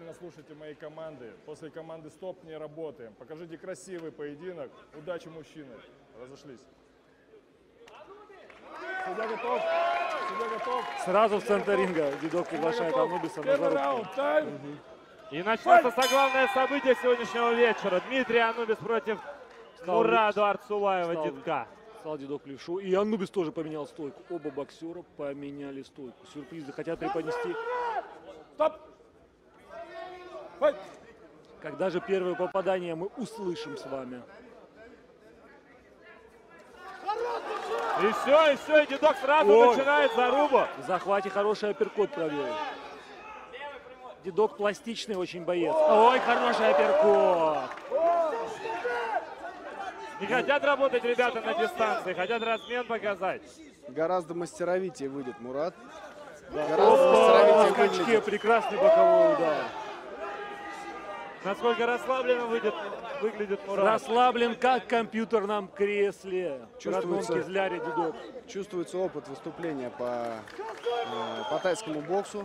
внимательно слушайте мои команды. После команды «Стоп» не работаем. Покажите красивый поединок. Удачи, мужчины. Разошлись. Судья готов. Судья готов. Сразу в центр ринга Дидок приглашает Анубиса на зарубку. И начнется главное событие сегодняшнего вечера. Дмитрий Анубис против Мураду Арцулаева Дидка. Стал Дидок в левшу. И Анубис тоже поменял стойку. Оба боксера поменяли стойку. Сюрпризы хотят преподнести. Стоп! Когда же первое попадание мы услышим с вами? И все, и Дидок сразу начинает зарубу. В захвате хороший апперкот провел. Дидок пластичный очень боец. Ой, хороший апперкот. Не хотят работать ребята на дистанции, хотят размен показать. Гораздо мастеровитее выйдет Мурад. Да. Гораздо На мастеровитее скачке выглядит. прекрасный боковой удар. Насколько расслабленно выглядит Мурад. Расслаблен, как в компьютерном кресле. Чувствуется, Кизляре Дидок. чувствуется опыт выступления по тайскому боксу.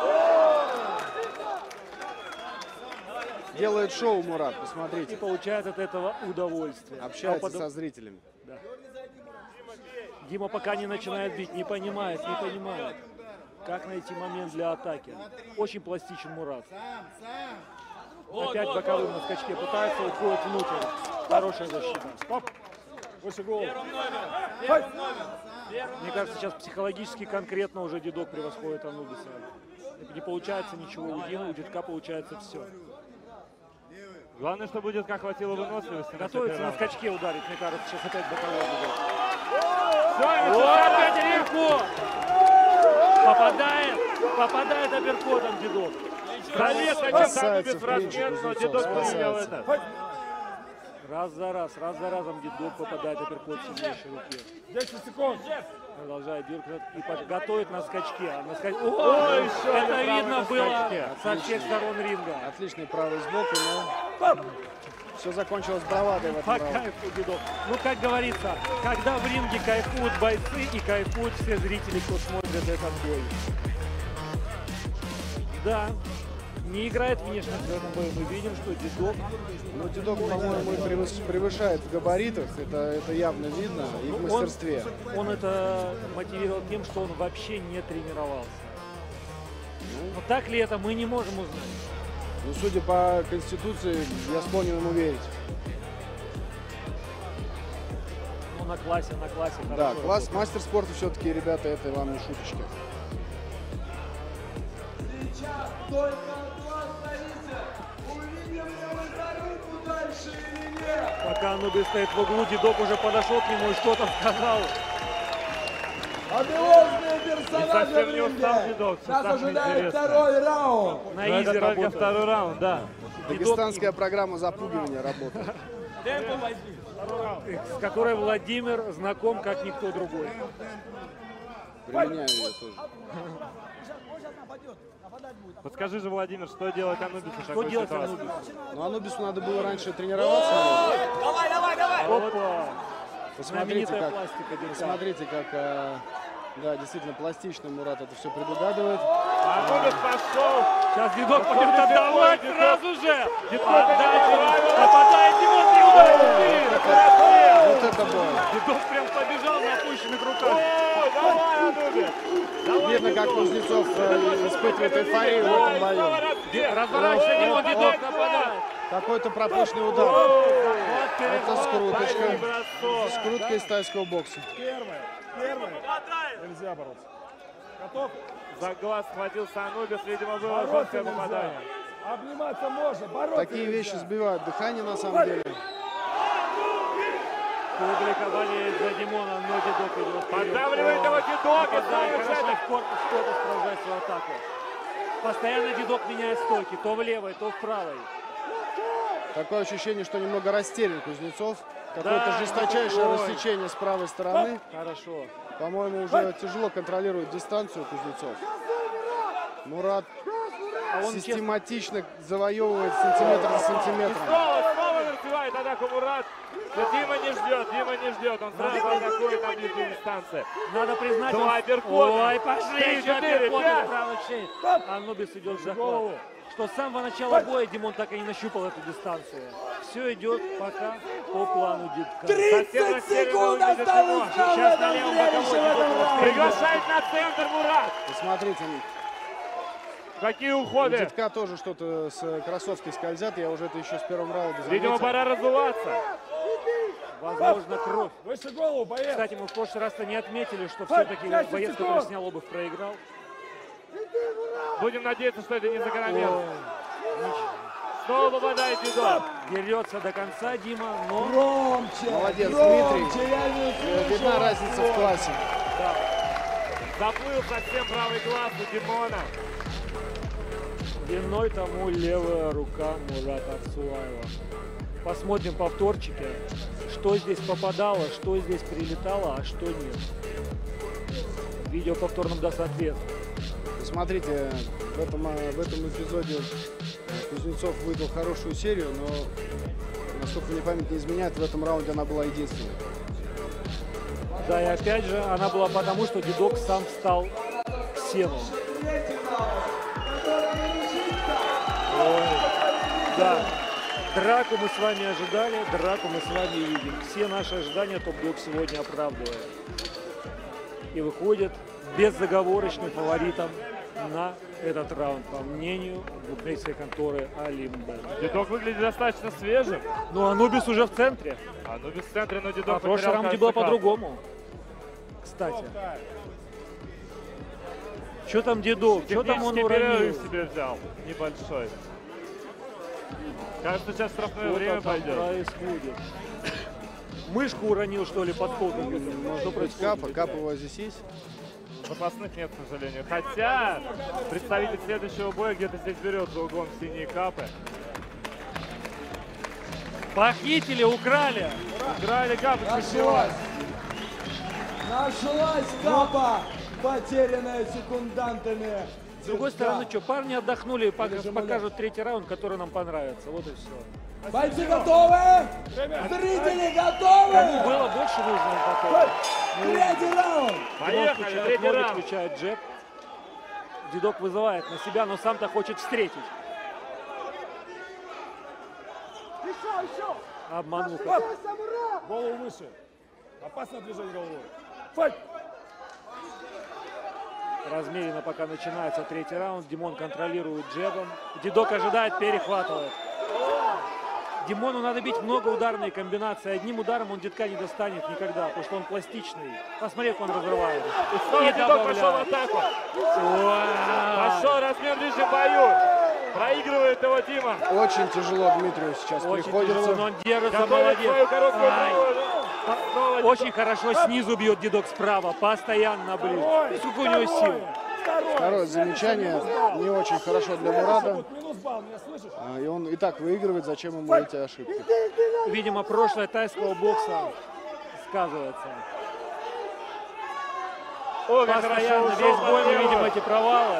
Делает шоу Мурад, И посмотрите. получает от этого удовольствие. Общается со зрителями. Да. Дима пока не начинает бить, не понимает, как найти момент для атаки. Очень пластичен Мурад. Опять боковым на скачке пытается, уходит внутрь. Хорошая защита. Стоп! Выше голову. Мне кажется, сейчас психологически конкретно уже Дидок превосходит Анубиса. Не получается ничего у Димы, у Дидка получается все. Главное, чтобы у Дидка хватило выносливости. Готовится на скачке ударить, мне кажется, сейчас опять боковой Дидок. Все, Опять апперкот! Попадает апперкотом Дидок. Залез один Анубис в размен, но Дидок принял это. Раз за разом Дидок попадает апперкот в сильнейшей руке. 10 секунд. Продолжает дергать и готовит на скачке. Ой, еще это один видно правый было на скачке. со всех сторон ринга. Отличный правый сбоку, но все закончилось бравадой в этом По раунде. кайфу Дидок. Ну, как говорится, когда в ринге кайфуют бойцы и кайфуют все зрители, кто смотрит этот бой. Да, не играет внешность в этом бою. Мы видим, что Дидок... Но Дидок, по-моему, превышает в габаритах. Это явно видно и в мастерстве. Он это мотивировал тем, что он вообще не тренировался. Но так ли это, мы не можем узнать. Ну, судя по Конституции, я склонен ему верить. Ну, на классе, Да, хорошо. класс, мастер спорта все-таки, ребята, это вам не шуточки. Пока Анубис стоит в углу, Дидок уже подошел к нему и что-то сказал. Одиозные И персонажи совсем в не устал ринге. Дидок. Нас ожидает второй раунд. На Но это изи только работает. второй раунд, да. Дагестанская программа запугивания работает. С которой Владимир знаком, как никто другой. Применяю ее тоже. Подскажи же, Владимир, что делать Анубису в Что такой делать ситуации? Анубису? Ну, Анубису надо было раньше тренироваться. Опа! Посмотрите, Знаменитая как, пластика Дидка. посмотрите, как да, действительно пластично Мурат это все предугадывает. Анубис пошел. Сейчас Дидок пойдет отдавать Дидок. сразу же! Дидок Отдать ему! отдавай. Попадает ему и ударит! Вот это бой. Дидок прям побежал на опущенных руках. Ой, давай, Анубис. Давай, Видно, как Дидок. Кузнецов испытывает эйфорию в этом бою. Разворачивается Димон, Дидок нападает. Какой-то пропущенный удар. Это скруточка. Тайский бросок. Скрутка из тайского бокса. Первое. Нельзя бороться. Готов? За глаз схватился Анубис, видимо, было Бороться жесткое нельзя. попадание. Обниматься можно, бороться Такие нельзя. вещи сбивают дыхание на самом деле. Публика болеет за Димона, но Дидок идет вперед. Поддавливает его Дидок и Попадает ставит хорошо это. в корпус, кто-то продолжает свою атаку. Постоянно Дидок меняет стойки, то в левой, то в правой. Такое ощущение, что немного растерян Кузнецов. Какое-то Да, жесточайшее ой. рассечение с правой стороны. Хорошо. По-моему, уже тяжело контролирует дистанцию Кузнецов. Мурат Он систематично завоевывает сантиметр за сантиметром. Снова разбивает атаку Мурат. Но Дима не ждет. Он сразу атакует на ближней дистанции. Надо признать, Два он... апперкота. Ой, пошли, 3, 4, апперкоты 5. в правой шее. Анубис идет в захват. Голову. что с самого начала боя Димон так и не нащупал эту дистанцию. Все идет пока по плану Дидка. 30 секунд осталось Сейчас на левом боковом в этом раунде. Приглашает на центр Мурат. Посмотрите, Какие у уходы. Дидка тоже что-то с кроссовки скользят. Я уже это еще с первого раунда Видимо, заметил. пора разуваться. Возможно, кровь. Выше голову, боец! Кстати, мы в прошлый раз-то не отметили, что все-таки боец, который снял обувь, проиграл. Будем надеяться, что это не закономерно. Ой, Снова попадает Дидок. дерется до конца Дима, но Громче, Молодец, громче, Дмитрий. я не слышу Видна вас. разница в классе. Заплыл совсем правый глаз у Димона. виной тому левая рука Мурата Арцулаева. Посмотрим повторчики, что здесь попадало, что здесь прилетало, а что нет. Видео повтор нам даст ответ. Смотрите, в этом эпизоде Кузнецов выдал хорошую серию, но, насколько мне память не изменяет, в этом раунде она была единственной. Да, и опять же, она была потому, что Дидок сам встал к сену. Ой, да, драку мы с вами ожидали, драку мы с вами видим. Все наши ожидания топ-дог сегодня оправдывает. И выходит безоговорочным фаворитом на этот раунд, по мнению букмекерской конторы Олимбет. Дидок выглядит достаточно свежим. Ну, Анубис уже в центре. А ну без центра, но Дидок А в прошлом потерял, раунде кажется, было капу. по-другому. Кстати. Что там Дидок? Что там он Технический перерыв уронил? себе взял. Небольшой. Кажется, сейчас штрафное Что время там пойдет. происходит? Мышку уронил, что ли, под пол? Что Может быть, происходит? Кап у вас здесь есть? Запасных нет, к сожалению. Хотя представитель следующего боя где-то здесь берет за углом синие капы. Похитили, украли. Играли капы. Нашлась. Нашлась капа, потерянная секундантами. С другой стороны, что, парни отдохнули, покажут третий раунд, который нам понравится. Вот и все. Бойцы готовы? Зрители готовы? Было больше нужно потом. Третий раунд. Поехали, Включает третий ноги, раунд. включает джеб. Дидок вызывает на себя, но сам-то хочет встретить. Обмануха. Голову выше. Опасно движение головой. Файт! Размеренно пока начинается третий раунд. Димон контролирует джебом. Дидок ожидает, перехватывает. Димону надо бить многоударные комбинации. Одним ударом он Дидка не достанет никогда, потому что он пластичный. Посмотри, как он разрывает. И снова Дидок добавляет. пошел в атаку. Уа! Пошел размер в ближнем бою. Проигрывает его Дима. Очень тяжело Дмитрию сейчас Очень приходится. тяжело, но он держится, Готовит молодец. свою короткую Ай. голову. Снова Очень хорошо снизу бьет Дидок справа, постоянно ближе. Сколько у него сил. Второе замечание не очень хорошо для Мурада. Минус балл, меня слышишь? И он и так выигрывает, зачем ему эти ошибки? Видимо, прошлое тайского бокса сказывается. О, как хорошо Постоянно ушел весь бой мы Мурат. видим эти провалы.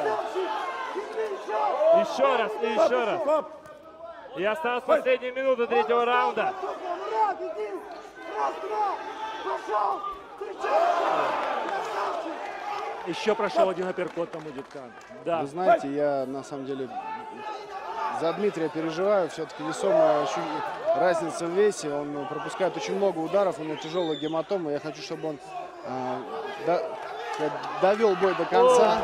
Еще раз и еще раз. И осталась последняя минута третьего раунда. Еще прошел один апперкот тому Дидка. Да. Вы знаете, я на самом деле за Дмитрия переживаю. Все-таки весомая разница в весе. Он пропускает очень много ударов, у него тяжелая гематома. Я хочу, чтобы он довел бой до конца.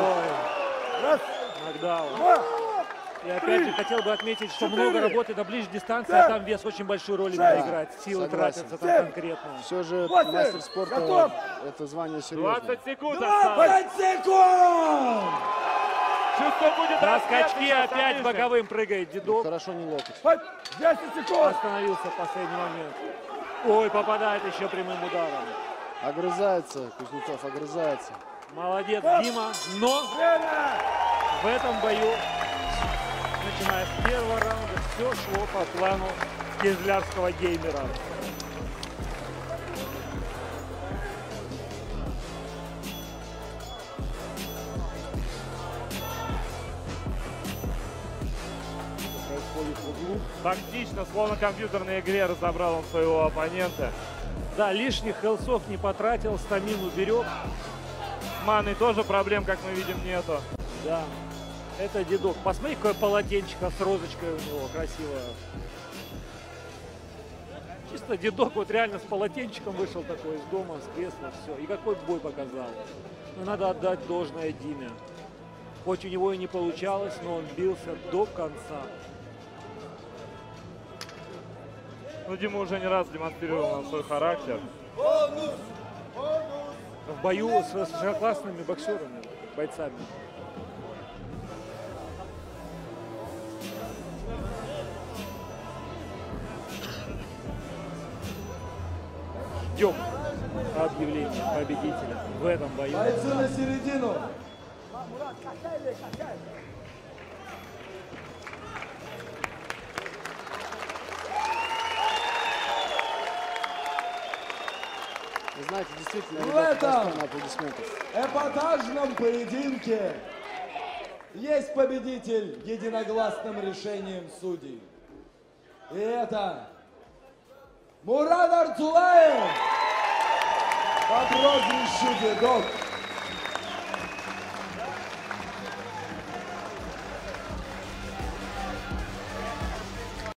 Нокдаун. И опять же хотел бы отметить, что много работы на ближней дистанции, а там вес очень большую роль играет. Силы согласен. тратятся там конкретно. Все же мастер спорта это звание серьезное. 20 секунд осталось. 5 секунд. Чувство будет На рассвет, скачке сейчас опять отлично. боковым прыгает Дидок. Хорошо не локоть. Файт! 10 секунд! Остановился в последний момент. Ой, попадает еще прямым ударом. Огрызается, Кузнецов огрызается. Молодец, Дима. Но в этом бою, начиная с первого раунда, все шло по плану кизлярского геймера. Происходит в углу. Тактично, словно в компьютерной игре, разобрал он своего оппонента. Да, лишних хелсов не потратил, стамину берег. С маной тоже проблем, как мы видим, нету. Да. Это дедок. Посмотри, какое полотенчико с розочкой у него красивое. Чисто дедок вот реально с полотенчиком вышел такой из дома, с кресла, все. И какой бой показал. Ну, надо отдать должное Диме. Хоть у него и не получалось, но он бился до конца. Ну, Дима уже не раз демонстрировал свой характер. В бою с классными боксерами, бойцами. Ждем объявления победителя в этом бою. Бойцы на середину. Вы знаете, действительно, В ребята этом достойны аплодисментов. эпатажном поединке есть победитель единогласным решением судей. И это Мурад Арцулаев по прозвищу Дедок.